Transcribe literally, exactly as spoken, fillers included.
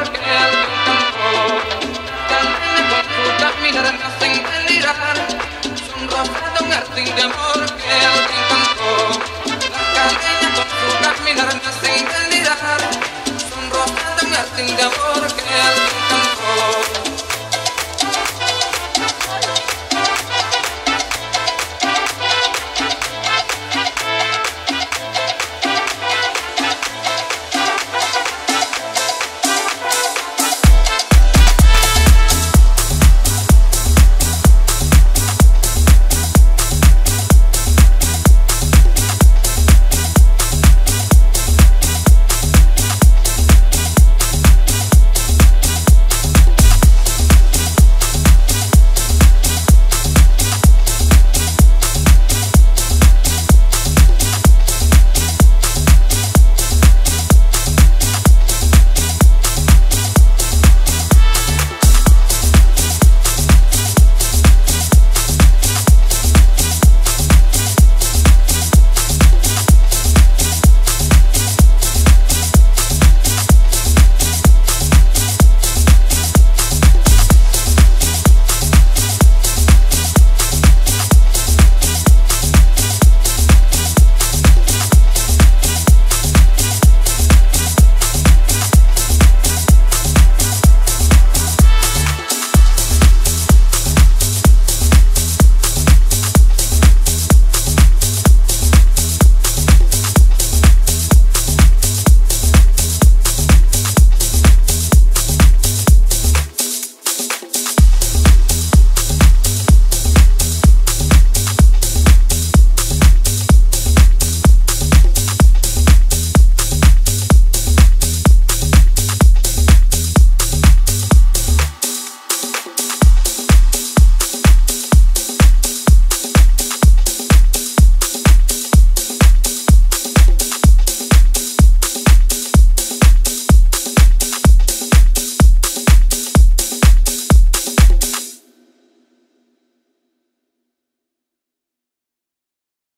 amor que alguien cantó. Caleña con su caminar me hacen delirar, sonrosada un arte de amor que alguien cantó. La caleña con su caminar me hacen delirar, sonrosada un arte de amor que alguien cantó.